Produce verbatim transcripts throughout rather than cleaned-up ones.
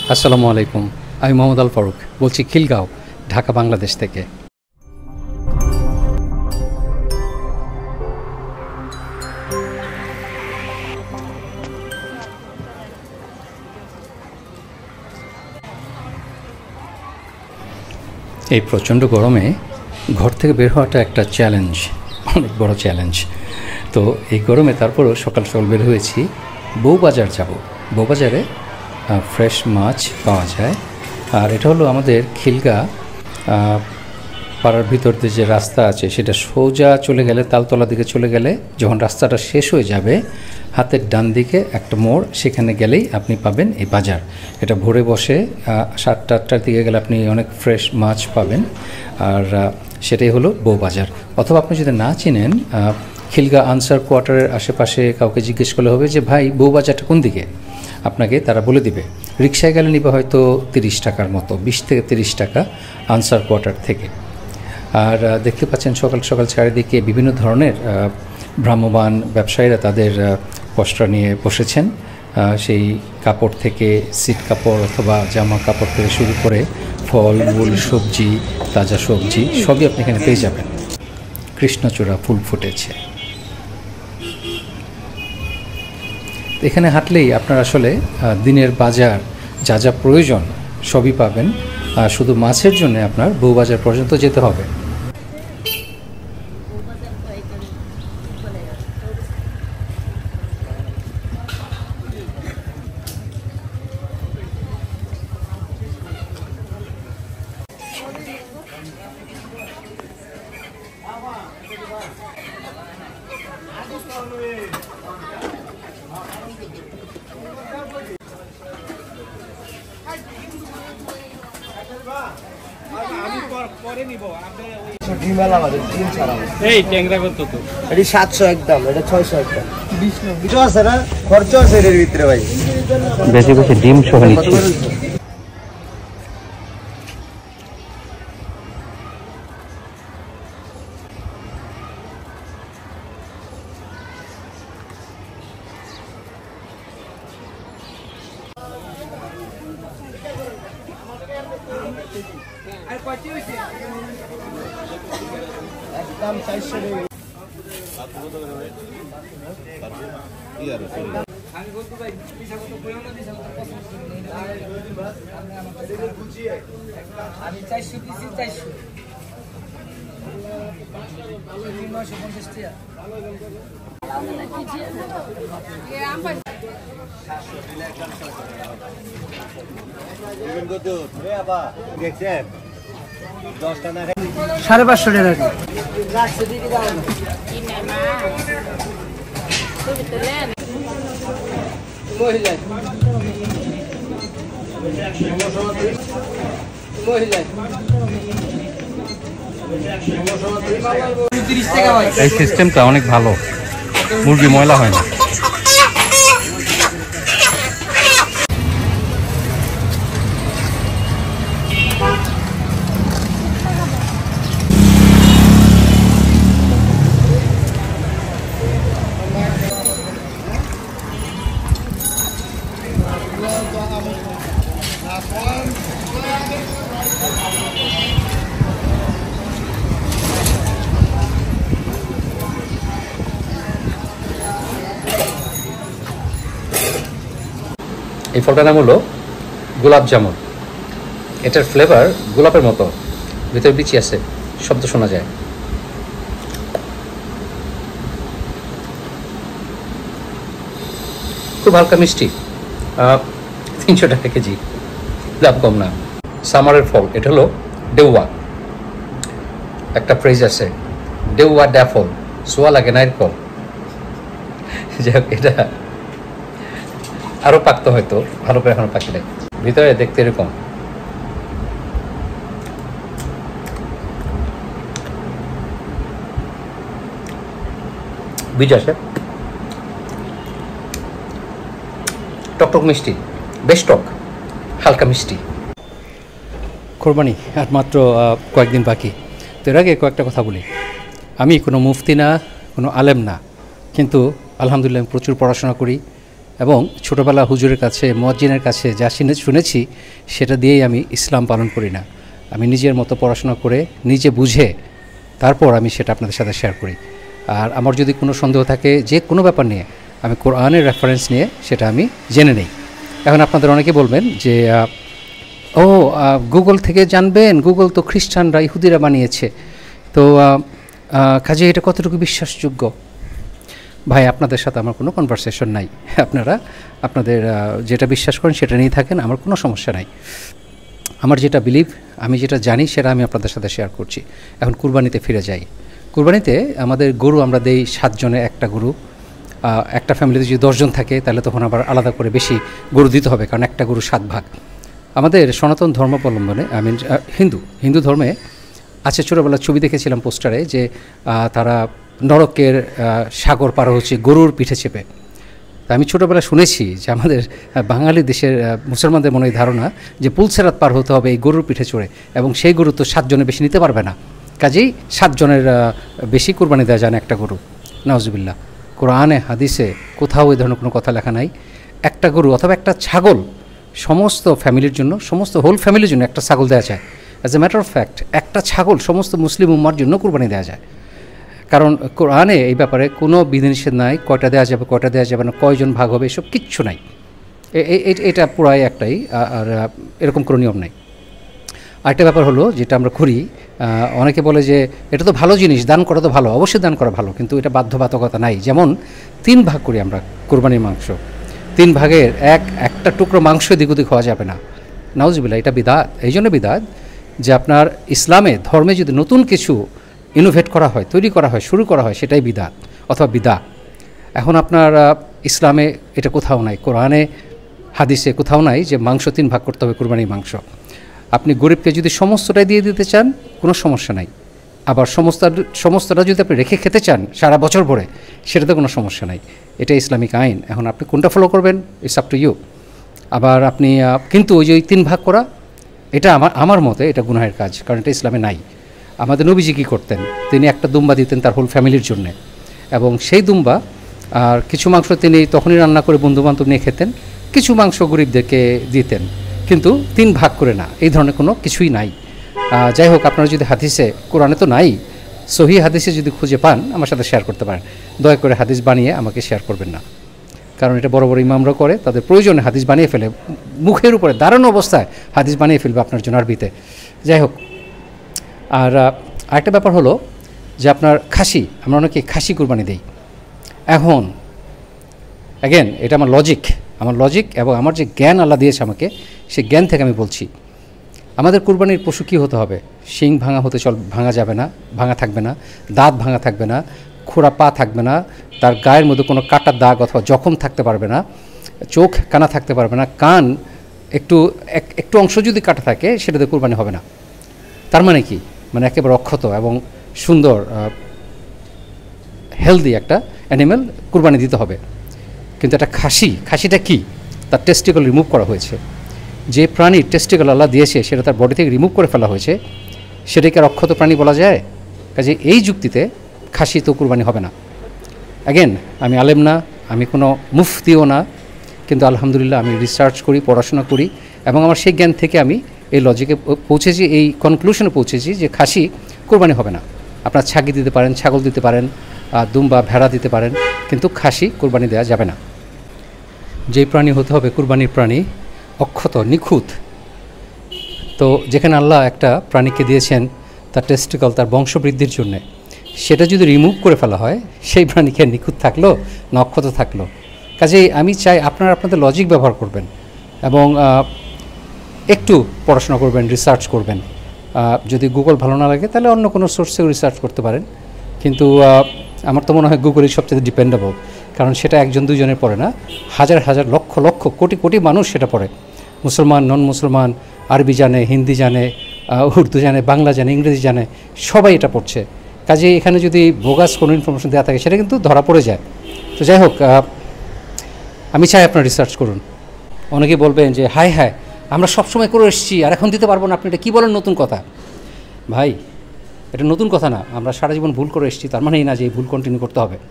আসসালামু আলাইকুম, আমি মোহাম্মদ আল ফারুক বলছি, খিলগাঁও, ঢাকা, বাংলাদেশ থেকে। এই প্রচণ্ড গরমে ঘর থেকে বের হওয়াটা একটা চ্যালেঞ্জ, অনেক বড় চ্যালেঞ্জ। তো এই গরমে তারপরও সকাল সকাল বের হয়েছি, বউবাজার যাব। বউবাজারে ফ্রেশ মাছ পাওয়া যায়। আর এটা হলো আমাদের খিলগাঁ পাড়ার ভিতর দিয়ে যে রাস্তা আছে সেটা সোজা চলে গেলে, তালতলা দিকে চলে গেলে যখন রাস্তাটা শেষ হয়ে যাবে, হাতের ডান দিকে একটা মোড়, সেখানে গেলেই আপনি পাবেন এই বাজার। এটা ভোরে বসে সাতটা আটটার দিকে গেলে আপনি অনেক ফ্রেশ মাছ পাবেন। আর সেটাই হলো বউবাজার। অথবা আপনি যদি না চিনেন, খিলগাঁ আনসার কোয়ার্টারের আশেপাশে কাউকে জিজ্ঞেস করলে হবে যে ভাই বউবাজারটা কোন দিকে, আপনাকে তারা বলে দিবে। রিক্সায় গেলে নিবে হয়তো তিরিশ টাকার মতো, বিশ থেকে তিরিশ টাকা আনসার কোয়ার্টার থেকে। আর দেখতে পাচ্ছেন সকাল সকাল চারিদিকে বিভিন্ন ধরনের ভ্রাম্যমাণ ব্যবসায়ীরা তাদের পসরা নিয়ে বসেছেন। সেই কাপড় থেকে, সিট কাপড় অথবা জামা কাপড় থেকে শুরু করে ফল মূল, সবজি, তাজা সবজি সবই আপনি এখানে পেয়ে যাবেন। কৃষ্ণচূড়া ফুল ফুটেছে। এখানে হাঁটলেই আপনার আসলে দিনের বাজার যা যা প্রয়োজন সবই পাবেন। শুধু মাছের জন্য আপনার বউবাজার পর্যন্ত যেতে হবে। সাতশো একদম, এটা ছয়শো একদম, কিছু আছে না, খরচ আছে এর ভিতরে ভাই। বেশি বেশি ডিম সহ নিচ্ছি। একদম চারশো টাকা। আমি চারশো দিচ্ছি, চারশো নয়শো পঞ্চাশ টাকা। সাড়ে পাঁচশো টাকা। এই সিস্টেমটা অনেক ভালো, মুরগি ময়লা হয় না। এই ফলটার নাম হলো গোলাপ জামুন। এটার ফ্লেভার গোলাপের মতো, ভিতরে বিচি আছে, শব্দ শোনা যায়। খুব হালকা মিষ্টি, তিনশো টাকা কেজি, দাম কম না। সামারের ফল, এটা হলো ডেউয়া। একটা ফ্রেজ আছে, ডেউয়া ড্যাফল, সোয়া লাগে নারকল। যাই হোক, এটা আরো পাকতো হয়তো, ভালো করে এখনো পাকিলে। ভিতরে দেখতে এরকম। বীজ আছে, টকটক মিষ্টি, বেশ টক, হালকা মিষ্টি। কোরবানি আর মাত্র কয়েকদিন বাকি। তো এর আগে কয়েকটা কথা বলি। আমি কোনো মুফতি না, কোনো আলেম না, কিন্তু আলহামদুলিল্লাহ আমি প্রচুর পড়াশোনা করি, এবং ছোটোবেলা হুজুরের কাছে মুয়াজ্জিনের কাছে যা শুনে শুনেছি সেটা দিয়েই আমি ইসলাম পালন করি না। আমি নিজের মতো পড়াশোনা করে নিজে বুঝে তারপর আমি সেটা আপনাদের সাথে শেয়ার করি। আর আমার যদি কোনো সন্দেহ থাকে যে কোনো ব্যাপার নিয়ে, আমি কোরআনের রেফারেন্স নিয়ে সেটা আমি জেনে নেই। এখন আপনাদের অনেকে বলবেন যে ও গুগল থেকে জানবেন, গুগল তো খ্রিস্টানরা ইহুদিরা বানিয়েছে, তো কাজে এটা কতটুকু বিশ্বাসযোগ্য? ভাই, আপনাদের সাথে আমার কোনো কনভারসেশন নাই। আপনারা আপনাদের যেটা বিশ্বাস করেন সেটা নিয়ে থাকেন, আমার কোনো সমস্যা নাই। আমার যেটা বিলিভ, আমি যেটা জানি সেটা আমি আপনাদের সাথে শেয়ার করছি। এখন কুরবানিতে ফিরে যাই। কুরবানিতে আমাদের গরু আমরা দেই সাতজনে একটা গরু। একটা ফ্যামিলিতে যদি দশজন থাকে তাহলে তখন আবার আলাদা করে বেশি গরু দিতে হবে, কারণ একটা গরু সাত ভাগ। আমাদের সনাতন ধর্মাবলম্বনে, আই মিন হিন্দু হিন্দু ধর্মে আছে, ছোটোবেলার ছবি দেখেছিলাম পোস্টারে, যে তারা নরকের সাগর পার হচ্ছে গরুর পিঠে চেপে। তা আমি ছোটোবেলা শুনেছি যে আমাদের বাঙালি দেশের মুসলমানদের মনে ধারণা যে পুলসেরাত পার হতে হবে এই গরুর পিঠে চড়ে, এবং সেই গরু তো সাতজনের বেশি নিতে পারবে না, কাজেই সাতজনের বেশি কুরবানি দেওয়া যায় না একটা গরু। নাউজুবিল্লাহ, কোরআনে হাদিসে কোথাও এই ধরনের কোনো কথা লেখা নাই। একটা গরু অথবা একটা ছাগল সমস্ত ফ্যামিলির জন্য, সমস্ত হোল ফ্যামিলির জন্য একটা ছাগল দেওয়া যায়। As a matter of fact একটা ছাগল সমস্ত মুসলিম উম্মার জন্য কুরবানি দেওয়া যায়, কারণ কোরআনে এই ব্যাপারে কোনো বিধিনিষেধ নাই, কয়টা দেওয়া যাবে কয়টা দেওয়া যাবে না, কয়জন ভাগ হবে, এসব কিচ্ছু নাই। এটা পুরাই একটাই, আর এরকম কোনো নিয়ম নাই। আরেকটা ব্যাপার হলো যেটা আমরা করি, অনেকে বলে যে এটা তো ভালো জিনিস, দান করা তো ভালো, অবশ্যই দান করা ভালো, কিন্তু এটা বাধ্যবাধকতা নাই। যেমন তিন ভাগ করি আমরা কোরবানির মাংস, তিন ভাগের এক একটা টুকরো মাংস দিক ওদিক হওয়া যাবে না। নাউজুবিল্লাহ, এটা বিদাত। এই জন্য বিদাত যে আপনার ইসলামে ধর্মে যদি নতুন কিছু ইনোভেট করা হয়, তৈরি করা হয়, শুরু করা হয়, সেটাই বিদাত অথবা বিদা। এখন আপনার ইসলামে এটা কোথাও নাই, কোরআনে হাদিসে কোথাও নাই যে মাংস তিন ভাগ করতে হবে কুরবানির মাংস। আপনি গরিবকে যদি সমস্তটাই দিয়ে দিতে চান কোনো সমস্যা নাই, আবার সমস্ত সমস্তটা যদি আপনি রেখে খেতে চান সারা বছর ভরে, সেটাতে কোনো সমস্যা নাই। এটা ইসলামিক আইন। এখন আপনি কোনটা ফলো করবেন, ইটস আপ টু ইউ। আবার আপনি কিন্তু ওই যে তিন ভাগ করা, এটা আমার আমার মতে এটা গুনাহের কাজ, কারণ এটা ইসলামে নাই। আমাদের নবীজি কী করতেন, তিনি একটা দুম্বা দিতেন তার হোল ফ্যামিলির জন্যে, এবং সেই দুম্বা আর কিছু মাংস তিনি তখনই রান্না করে বন্ধুবান্ধব নিয়ে খেতেন, কিছু মাংস গরিবদেরকে দিতেন, কিন্তু তিন ভাগ করে না। এই ধরনের কোনো কিছুই নাই। যাই হোক, আপনারা যদি হাদিসে, কোরআনে তো নাই, সহি হাদিসে যদি খুঁজে পান আমার সাথে শেয়ার করতে পারেন। দয়া করে হাদিস বানিয়ে আমাকে শেয়ার করবেন না, কারণ এটা বড় বড় ইমামরা করে, তাদের প্রয়োজনে হাদিস বানিয়ে ফেলে, মুখের উপরে দাঁড়ানো অবস্থায় হাদিস বানিয়ে ফেলবে আপনার জন্য আরবিতে। যাই হোক, আর আরেকটা ব্যাপার হলো যে আপনার খাসি, আমরা অনেকে খাসি কুরবানি দিই। এখন অ্যাগেন এটা আমার লজিক, আমার লজিক এবং আমার যে জ্ঞান আল্লাহ দিয়েছে আমাকে, সেই জ্ঞান থেকে আমি বলছি, আমাদের কুরবানির পশু কী হতে হবে? শিং ভাঙা হতে চল ভাঙা যাবে না, ভাঙা থাকবে না, দাঁত ভাঙা থাকবে না, খোড়া পা থাকবে না, তার গায়ের মধ্যে কোনো কাটার দাগ অথবা জখম থাকতে পারবে না, চোখ কানা থাকতে পারবে না, কান একটু একটু অংশ যদি কাটা থাকে সেটাতে কুরবানি হবে না। তার মানে কি? মানে একেবারে অক্ষত এবং সুন্দর হেলদি একটা অ্যানিম্যাল কুরবানি দিতে হবে। কিন্তু একটা খাসি, খাসিটা কি? তার টেস্টিকল রিমুভ করা হয়েছে। যে প্রাণীর টেস্টিকল আল্লাহ দিয়েছে সেটা তার বডি থেকে রিমুভ করে ফেলা হয়েছে, সেটাকে আর অক্ষত প্রাণী বলা যায়? কাজে এই যুক্তিতে খাসি তো কুরবানি হবে না। অ্যাগেন, আমি আলেম না, আমি কোনো মুফতিও না, কিন্তু আলহামদুলিল্লাহ আমি রিসার্চ করি, পড়াশোনা করি, এবং আমার সেই জ্ঞান থেকে আমি এই লজিকে পৌঁছেছি, এই কনক্লুশনে পৌঁছেছি যে খাসি কুরবানি হবে না। আপনার ছাগি দিতে পারেন, ছাগল দিতে পারেন, দুম্বা ভেড়া দিতে পারেন, কিন্তু খাসি কুরবানি দেওয়া যাবে না। যেই প্রাণী হতে হবে কুরবানির প্রাণী অক্ষত, নিখুঁত। তো যেখানে আল্লাহ একটা প্রাণীকে দিয়েছেন তার টেস্টিকল, তার বংশবৃদ্ধির জন্যে, সেটা যদি রিমুভ করে ফেলা হয়, সেই প্রাণীকে নিখুঁত থাকলো না অক্ষত থাকলো? কাজেই আমি চাই আপনারা আপনাদের লজিক ব্যবহার করবেন এবং একটু পড়াশোনা করবেন, রিসার্চ করবেন। যদি গুগল ভালো না লাগে তাহলে অন্য কোনো সোর্সেও রিসার্চ করতে পারেন, কিন্তু আমার তো মনে হয় গুগলই সবচেয়ে ডিপেন্ডেবল, কারণ সেটা একজন দুজনের পড়ে না, হাজার হাজার লক্ষ লক্ষ কোটি কোটি মানুষ সেটা পড়ে। মুসলমান, নন মুসলমান, আরবি জানে, হিন্দি জানে, উর্দু জানে, বাংলা জানে, ইংরেজি জানে, সবাই এটা পড়ছে। কাজে এখানে যদি বোগাস কোনো ইনফরমেশন দেওয়া থাকে সেটা কিন্তু ধরা পড়ে যায়। তো যাই হোক, আমি চাই আপনারা রিসার্চ করুন। অনেকে বলবেন যে হায় হায় আমরা সবসময় করে এসেছি আর এখন দিতে পারবো না, আপনি এটা কী বলেন নতুন কথা? ভাই, এটা নতুন কথা না, আমরা সারা জীবন ভুল করে এসেছি, তার মানেই না যে এই ভুল কন্টিনিউ করতে হবে।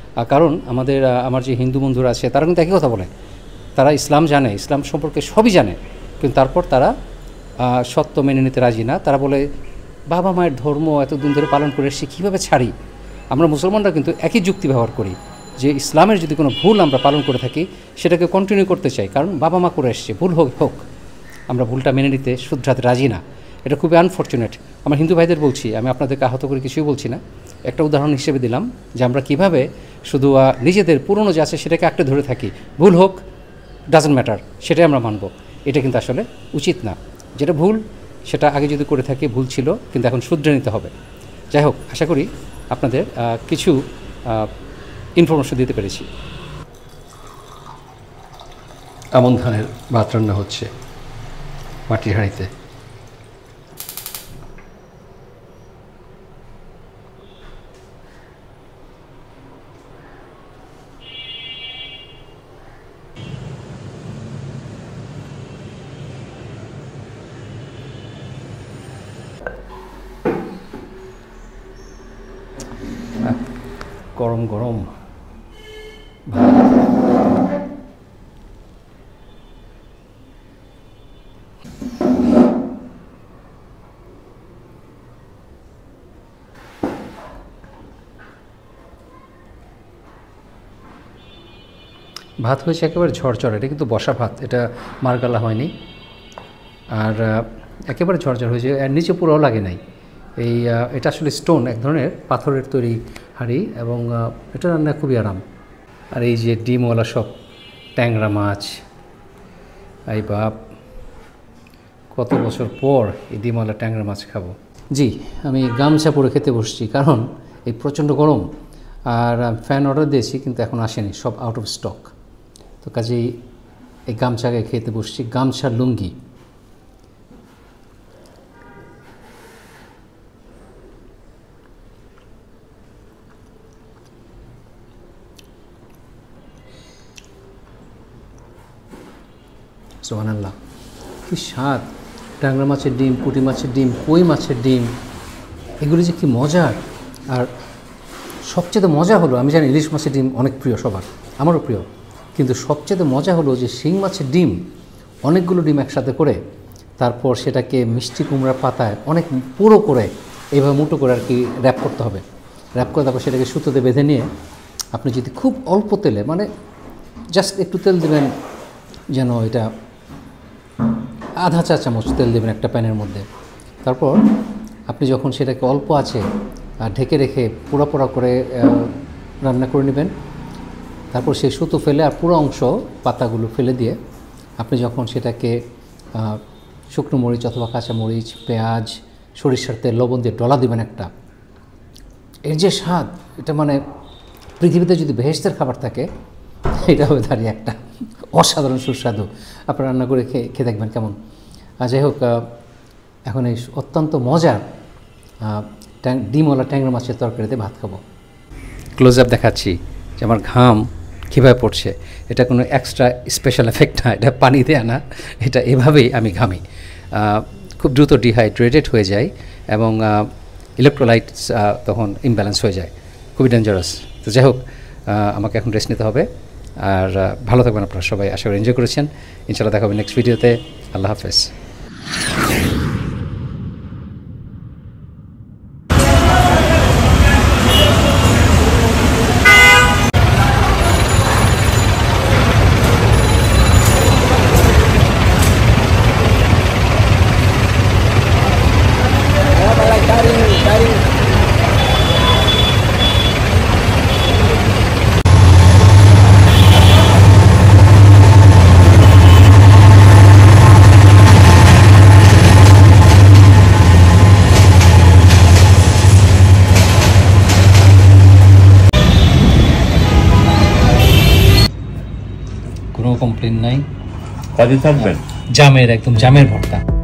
কারণ আমাদের আমার যে হিন্দু বন্ধুরা আছে তারা কিন্তু একই কথা বলে, তারা ইসলাম জানে, ইসলাম সম্পর্কে সবই জানে, কিন্তু তারপর তারা সত্য মেনে নিতে রাজি না। তারা বলে বাবা মায়ের ধর্ম এতদিন ধরে পালন করে এসেছি, কীভাবে ছাড়ি। আমরা মুসলমানরা কিন্তু একই যুক্তি ব্যবহার করি যে ইসলামের যদি কোনো ভুল আমরা পালন করে থাকি সেটাকে কন্টিনিউ করতে চাই, কারণ বাবা মা করে এসছে, ভুল হোক হোক আমরা ভুলটা মেনে নিতে শুধরাতে রাজি না। এটা খুবই আনফর্চুনেট। আমার হিন্দু ভাইদের বলছি, আমি আপনাদেরকে আহত করে কিছুই বলছি না, একটা উদাহরণ হিসেবে দিলাম যে আমরা কীভাবে শুধু নিজেদের পুরনো যে আছে সেটাকে আঁকড়ে ধরে থাকি, ভুল হোক ডাজন্ট ম্যাটার, সেটাই আমরা মানব। এটা কিন্তু আসলে উচিত না। যেটা ভুল সেটা আগে যদি করে থাকি ভুল ছিল, কিন্তু এখন শুধরে নিতে হবে। যাই হোক, আশা করি আপনাদের কিছু ইনফরমেশন দিতে পেরেছি। আমন ধানের ভাত রান্না হচ্ছে মাটির হাঁড়িতে। গরম গরম ভাত। ভাত হয়েছে একেবারে ঝরঝর, এটা কিন্তু বসা ভাত, এটা মারগালা হয়নি, আর একেবারে ঝরঝর হয়েছে, আর নিচে পুরোও লাগে নাই। এই এটা আসলে স্টোন, এক ধরনের পাথরের তৈরি হাঁড়ি, এবং এটা রান্না খুবই আরাম। আর এই যে ডিমওয়ালা সব ট্যাংরা মাছ, এই বাপ কত বছর পর এই ডিমওয়ালা ট্যাংরা মাছ খাবো। জি, আমি গামছা পরে খেতে বসছি, কারণ এই প্রচণ্ড গরম, আর ফ্যান অর্ডার দিয়েছি কিন্তু এখন আসেনি, সব আউট অফ স্টক। তো কাজেই এই গামছাকে খেতে বসছি, গামছা লুঙ্গি। সুবহানাল্লাহ, কি স্বাদ! ট্যাংরা মাছের ডিম, পুঁটি মাছের ডিম, কই মাছের ডিম, এগুলি যে কি মজার। আর সবচেয়ে মজা হলো, আমি জানি ইলিশ মাছের ডিম অনেক প্রিয় সবার, আমারও প্রিয়, কিন্তু সবচেয়ে মজা হলো যে শিং মাছের ডিম, অনেকগুলো ডিম একসাথে করে তারপর সেটাকে মিষ্টি কুমড়ার পাতায় অনেক পুরো করে এইভাবে মুটো করে আর কি র্যাপ করতে হবে। র্যাপ করে তারপর সেটাকে সুতোতে বেঁধে নিয়ে আপনি যদি খুব অল্প তেলে, মানে জাস্ট একটু তেল দেবেন, যেন এটা আধা চা চামচ তেল দেবেন একটা প্যানের মধ্যে, তারপর আপনি যখন সেটাকে অল্প আছে ঢেকে রেখে পোড়া পোড়া করে রান্না করে নেবেন। তারপর সেই সুতো ফেলে আর পুরো অংশ পাতাগুলো ফেলে দিয়ে আপনি যখন সেটাকে শুকনো মরিচ অথবা কাঁচা মরিচ, পেঁয়াজ, সরিষার তেল, লবণ দিয়ে ডলা দেবেন একটা, এর যে স্বাদ, এটা মানে পৃথিবীতে যদি বেহেশতের খাবার থাকে এটা হবে দাঁড়িয়ে একটা অসাধারণ সুস্বাদু। আপনারা রান্না করে খেয়ে খেয়ে দেখবেন কেমন। যাই হোক, এখন এই অত্যন্ত মজার ট্যাং ডিমওয়ালা ট্যাংরা মাছের তরকারিতে ভাত খাবো। ক্লোজ আপ দেখাচ্ছি যে আমার ঘাম কীভাবে পড়ছে। এটা কোনো এক্সট্রা স্পেশাল এফেক্ট না, এটা পানি দেয়া না, এটা এভাবেই আমি ঘামি। খুব দ্রুত ডিহাইড্রেটেড হয়ে যায় এবং ইলেকট্রোলাইটস তখন ইমব্যালেন্স হয়ে যায়, খুবই ডেঞ্জারাস। তো যাই হোক, আমাকে এখন রেস্ট নিতে হবে। আর ভালো থাকবেন আপনারা সবাই, আশা করি এনজয় করেছেন। ইনশাআল্লাহ দেখা হবে নেক্সট ভিডিওতে। আল্লাহ হাফেজ। কোনো কমপ্লেন নাই, জামের একদম জামের ভর্তা।